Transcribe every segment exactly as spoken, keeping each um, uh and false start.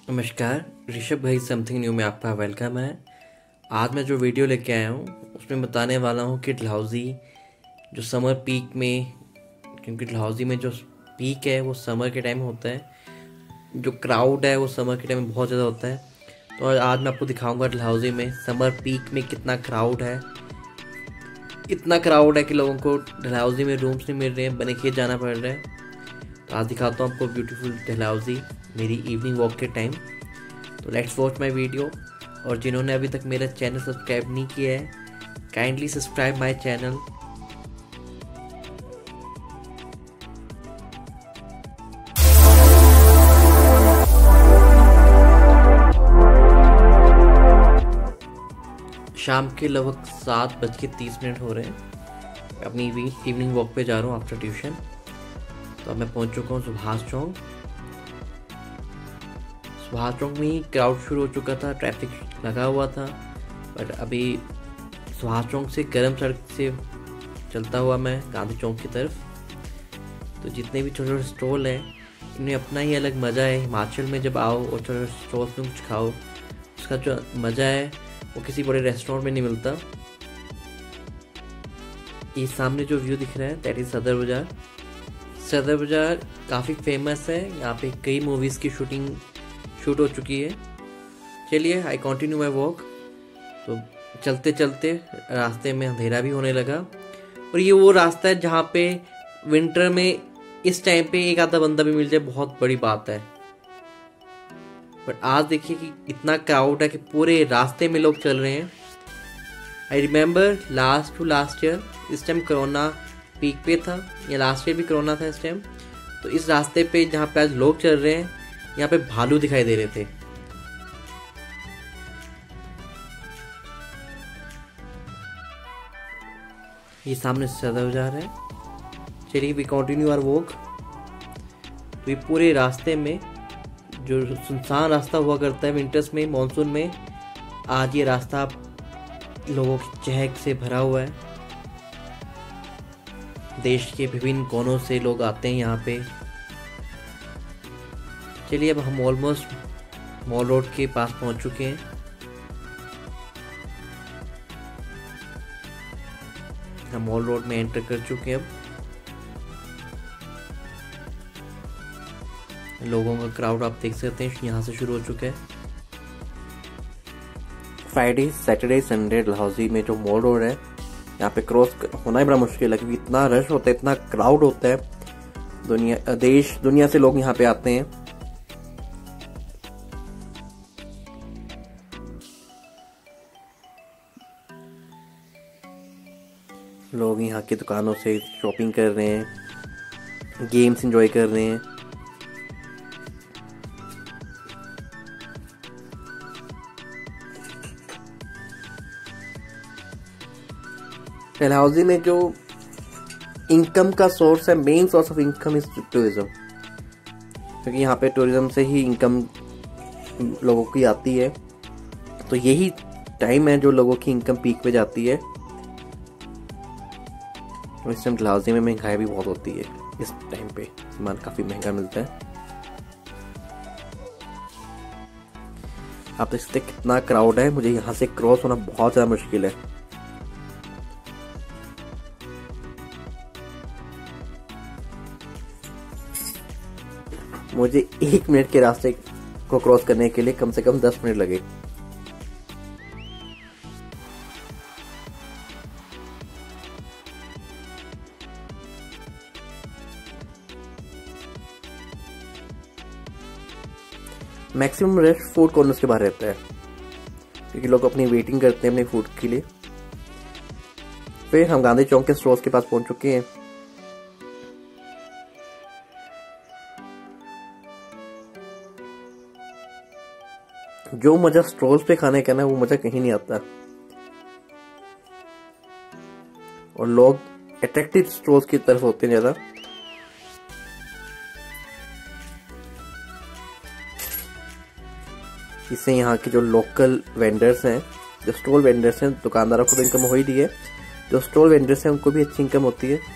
नमस्कार, ऋषभ भाई something new में आपका वेलकम है। आज मैं जो वीडियो लेके आया हूँ उसमें बताने वाला हूँ कि डलहौजी जो समर पीक में, क्योंकि डलहौजी में जो पीक है वो समर के टाइम होता है, जो क्राउड है वो समर के टाइम में बहुत ज़्यादा होता है। तो आज मैं आपको दिखाऊंगा डलहौजी में समर पीक में कितना क्राउड है। इतना क्राउड है कि लोगों को डलहौजी में रूम्स नहीं मिल रहे हैं, बनेखेत जाना पड़ रहा है। तो आज दिखाता हूँ आपको ब्यूटीफुल डलहौजी मेरी इवनिंग वॉक के टाइम। तो लेट्स वॉच माय वीडियो। और जिन्होंने अभी तक मेरा चैनल सब्सक्राइब नहीं किया है, काइंडली सब्सक्राइब माय चैनल। शाम के लगभग सात बज के तीस मिनट हो रहे हैं। अपनी इवनिंग वॉक पे जा रहा हूँ आफ्टर ट्यूशन। तो अब मैं पहुँच चुका हूँ सुभाष चौक। सुभाष चौक में ही क्राउड शुरू हो चुका था, ट्रैफिक लगा हुआ था। बट अभी सुभाष चौक से गर्म सड़क से चलता हुआ मैं गांधी चौक की तरफ। तो जितने भी छोटे छोटे स्टॉल हैं इनमें अपना ही अलग मज़ा है। हिमाचल में जब आओ और छोटे स्टॉल में कुछ खाओ, उसका जो मज़ा है वो किसी बड़े रेस्टोरेंट में नहीं मिलता। ये सामने जो व्यू दिख रहा है दैट इज़ सदर बाज़ार। सदर बाज़ार काफ़ी फेमस है, यहाँ पे कई मूवीज़ की शूटिंग शूट हो चुकी है। चलिए आई कंटिन्यू माई वॉक। तो चलते चलते रास्ते में अंधेरा भी होने लगा। और ये वो रास्ता है जहाँ पे विंटर में इस टाइम पे एक आधा बंदा भी मिल जाए बहुत बड़ी बात है। बट आज देखिए कि इतना क्राउड है कि पूरे रास्ते में लोग चल रहे हैं। I remember last two last year इस टाइम कोरोना पीक पे था, या लास्ट ईयर भी कोरोना था इस टाइम। तो इस रास्ते पे जहाँ पे आज लोग चल रहे हैं यहाँ पे भालू दिखाई दे रहे थे। ये सामने सदर बाजार है। चलिए वी कंटिन्यू आवर वॉक। तो ये पूरे रास्ते में जो सुनसान रास्ता हुआ करता है विंटर्स में, मॉनसून में, आज ये रास्ता लोगों की चहक से भरा हुआ है। देश के विभिन्न कोनों से लोग आते हैं यहाँ पे। चलिए अब हम ऑलमोस्ट मॉल रोड के पास पहुंच चुके हैं। हम मॉल रोड में एंटर कर चुके हैं। अब लोगों का क्राउड आप देख सकते हैं यहाँ से शुरू हो चुका है। फ्राइडे सैटरडे संडे डलहौजी में जो मॉल रोड है यहाँ पे क्रॉस होना ही बड़ा मुश्किल है, क्योंकि इतना रश होता है, इतना क्राउड होता है। दुनिया देश दुनिया से लोग यहाँ पे आते हैं। लोग यहाँ की दुकानों से शॉपिंग कर रहे हैं, गेम्स एंजॉय कर रहे हैं। डलहौजी में जो इनकम का सोर्स है, main source of income is tourism, क्योंकि यहाँ पे टूरिज्म से ही इनकम लोगों की आती है। तो यही टाइम है जो लोगों की इनकम पीक पे जाती है। इस टाइम डलहौजी में महंगाई भी बहुत होती है। इस टाइम पे सामान काफी महंगा मिलता है। आप देख सकते कितना क्राउड है। मुझे यहाँ से क्रॉस होना बहुत ज्यादा मुश्किल है। मुझे एक मिनट के रास्ते को क्रॉस करने के लिए कम से कम दस मिनट लगे। मैक्सिमम रश फूड कॉर्नर्स के बाहर रहता है, क्योंकि लोग अपनी वेटिंग करते हैं अपने फूड के लिए। फिर हम गांधी चौक के स्टॉल्स के पास पहुंच चुके हैं। जो मजा स्टॉल्स पे खाने का ना, वो मजा कहीं नहीं आता। और लोग अट्रैक्टिव स्टॉल्स की तरफ होते हैं ज्यादा। इससे यहाँ के जो लोकल वेंडर्स हैं, जो स्टॉल वेंडर्स हैं, दुकानदारों को तो इनकम हो ही रही है, जो स्टॉल वेंडर्स हैं उनको भी अच्छी इनकम होती है।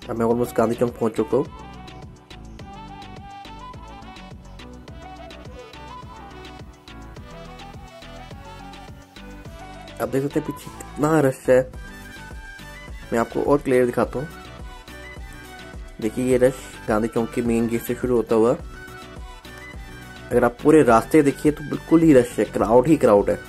अब मैं ऑलमोस्ट गांधी चौक पहुंच चुका हूँ। आप देख सकते हैं पीछे कितना रश है। मैं आपको और क्लियर दिखाता हूँ। देखिए ये रश गांधी चौक के मेन गेट से शुरू होता हुआ, अगर आप पूरे रास्ते देखिए तो बिल्कुल ही रश है, क्राउड ही क्राउड है।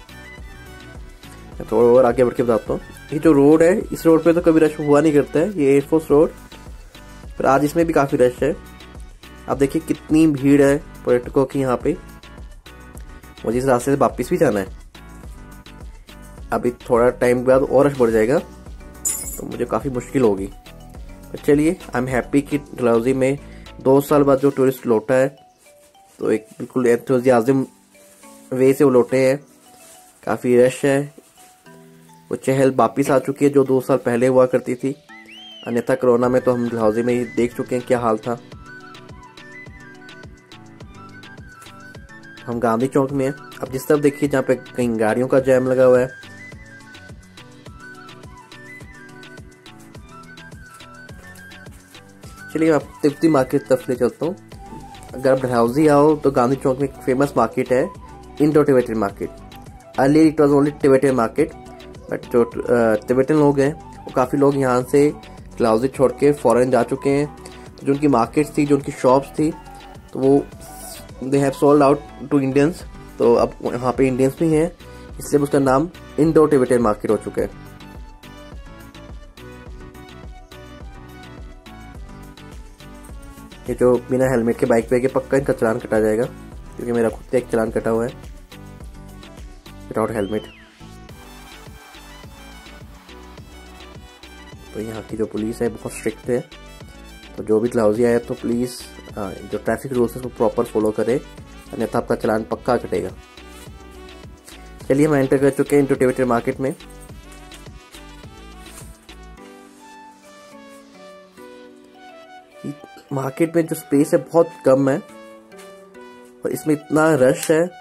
मैं थोड़ा और आगे बढ़ के बताता हूँ। ये जो रोड है, इस रोड पे तो कभी रश हुआ नहीं करता है, ये एयरफोर्स रोड, पर आज इसमें भी काफी रश है। आप देखिए कितनी भीड़ है पर्यटकों की यहाँ पे। मुझे इस रास्ते से वापिस भी जाना है। अभी थोड़ा टाइम बाद और रश बढ़ जाएगा तो मुझे काफी मुश्किल होगी। पर चलिए, आई एम हैप्पी कि डलहौजी में दो साल बाद जो टूरिस्ट लौटा है तो एक बिल्कुल एंथुसियाज्म वे से वो लौटे हैं। काफी रश है, वो चहल वापिस आ चुकी है जो दो साल पहले हुआ करती थी। अन्यथा कोरोना में तो हम डलहौजी में ही देख चुके हैं क्या हाल था। हम गांधी चौक में हैं। अब जिस तरफ देखिए जहाँ पे कहीं गाड़ियों का जैम लगा हुआ है। चलिए आप तिब्बती मार्केट तरफ ले चलता हूँ। अगर आप डलहौजी आओ तो गांधी चौक में एक फेमस मार्केट है, Indo Tibetan market. Earlier it was only Tibetan market, but जो टिबेटन लोग हैं वो काफ़ी लोग यहाँ से डलहौजी छोड़ के फॉरेन जा चुके हैं। तो जो उनकी मार्केट्स थी, जो उनकी शॉप्स थी, तो वो they have sold out to Indians. तो अब यहाँ पे इंडियंस भी हैं, इसलिए उसका नाम इंडो टिबेटन मार्केट हो चुका है। ये जो बिना हेलमेट के बाइक पे पक्का इनका चालान कटा जाएगा, क्योंकि मेरा खुद एक चालान कटा हुआ है विदाउट हेलमेट। तो यहाँ की जो पुलिस है बहुत स्ट्रिक्ट है, तो जो भी डलहौजी आए तो प्लीज़ जो ट्रैफिक रूल्स है उसको प्रॉपर फॉलो करे, अन्यथा आपका चालान पक्का कटेगा। चलिए हम एंटर कर चुके हैं इंडो टिबेटन मार्केट में। मार्केट में जो स्पेस है बहुत कम है और इसमें इतना रश है,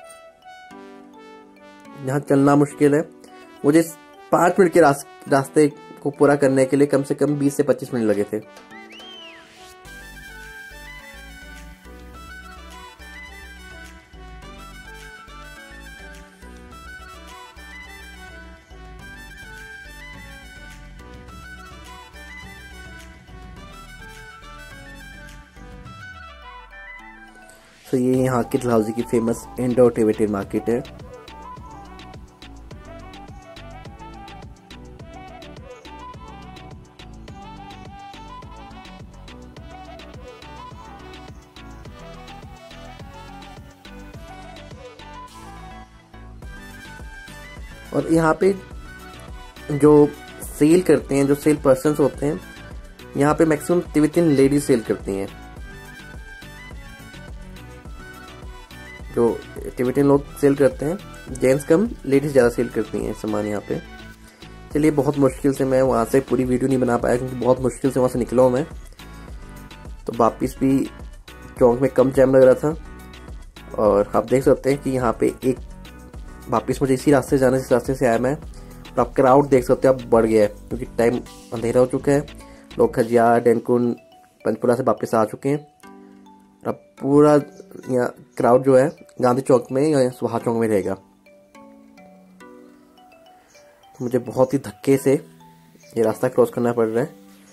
यहाँ चलना मुश्किल है। मुझे पाँच मिनट के रास, रास्ते को पूरा करने के लिए कम से कम बीस से पच्चीस मिनट लगे थे। तो ये यहाँ की डलहौजी की फेमस इंडो टिबेटन मार्केट है। और यहाँ पे जो सेल करते हैं, जो सेल पर्सन्स होते हैं, यहाँ पे मैक्सिमम तिब्बतन लेडीज सेल करती हैं। जो टिबेटन लोग सेल करते हैं, जेंट्स कम लेडीज ज़्यादा सेल करती हैं सामान यहाँ पे। चलिए, बहुत मुश्किल से मैं वहाँ से पूरी वीडियो नहीं बना पाया, क्योंकि बहुत मुश्किल से वहाँ से निकला हूँ मैं। तो वापिस भी चौक में कम जैम लग रहा था। और आप देख सकते हैं कि यहाँ पे एक वापिस मुझे इसी रास्ते से जाना, जिस रास्ते से आया मैं। और आप क्राउड देख सकते हो, अब बढ़ गया है क्योंकि टाइम अंधेरा हो चुका है। लोग खजियार, डेनकुन, पंचकुला से वापस आ चुके हैं। अब पूरा यहाँ क्राउड जो है गांधी चौक में या सुभाष चौक में रहेगा। मुझे बहुत ही धक्के से ये रास्ता क्रॉस करना पड़ रहा है।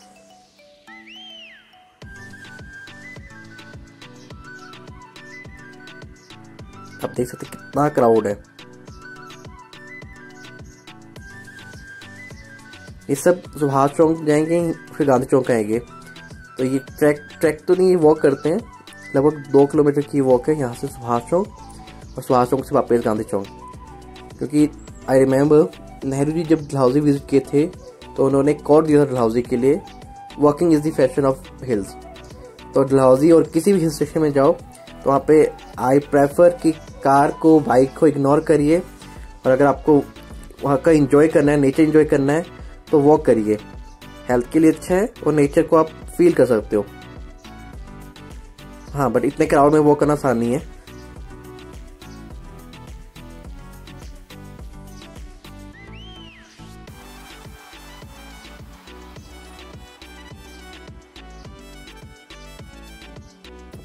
आप देख सकते कितना क्राउड है। ये सब सुभाष चौक जाएंगे फिर गांधी चौक आएंगे। तो ये ट्रैक ट्रैक तो नहीं, वॉक करते हैं। लगभग दो किलोमीटर की वॉक है यहाँ से सुभाष चौक, और सुभाष चौक से वापस गांधी चौक। क्योंकि आई रिमेम्बर नेहरू जी जब डलहौजी विजिट किए थे तो उन्होंने कोड दिया था डलहौजी के लिए, walking is the fashion of hills. तो डलहौजी और किसी भी हिल स्टेशन में जाओ तो वहाँ पे आई प्रेफर कि कार को, बाइक को इग्नोर करिए, और अगर आपको वहाँ का एंजॉय करना है, नेचर एंजॉय करना है, तो वॉक करिए। हेल्थ के लिए अच्छा है और नेचर को आप फील कर सकते हो। हाँ, बट इतने क्राउड में वॉक करना आसान नहीं है।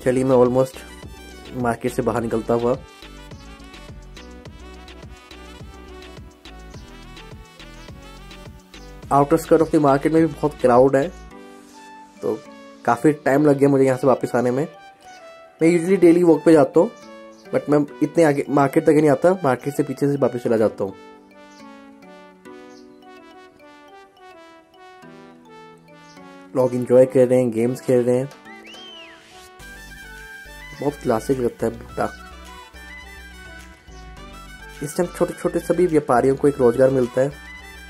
चलिए मैं ऑलमोस्ट मार्केट से बाहर निकलता हुआ। Outer skirt of the market में भी बहुत क्राउड है, तो काफ़ी टाइम लग गया मुझे यहाँ से वापस आने में। मैं यूजुअली डेली वॉक पे जाता हूँ, बट मैं इतने आगे मार्केट तक नहीं आता, मार्केट से पीछे से वापस चला जाता हूँ। लोग एंजॉय कर रहे हैं, गेम्स खेल रहे हैं, बहुत क्लासिक लगता है भुट्टा। इस टाइम छोटे छोटे सभी व्यापारियों को एक रोजगार मिलता है,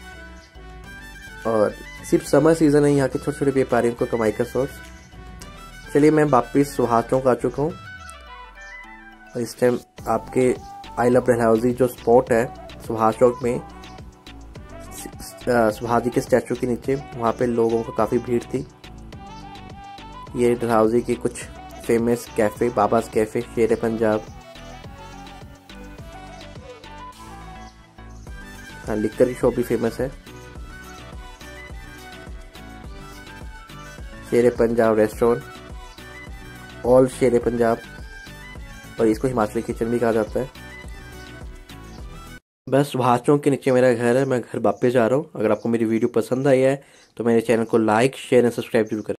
और सिर्फ समर सीजन है यहाँ के छोटे छोटे व्यापारियों को कमाई का सोर्स। चलिए मैं वापिस सुभाष चौक आ चुका हूँ, और इस टाइम आपके आई लव डलहौजी जो स्पॉट है सुभाष चौक में, सुभाष जी के स्टैचू के नीचे, वहाँ पे लोगों को काफ़ी भीड़ थी। ये डलहौजी के कुछ फेमस कैफ़े, बाबास कैफ़े, शेर पंजाब, हाँ लिक्कर की शॉप भी फेमस है, शेर पंजाब रेस्टोरेंट, ऑल शेर पंजाब, और इसको हिमाचली किचन भी कहा जाता है। बस सुभाष चौक के नीचे मेरा घर है, मैं घर वापस जा रहा हूँ। अगर आपको मेरी वीडियो पसंद आई है तो मेरे चैनल को लाइक, शेयर एंड सब्सक्राइब जरूर करें।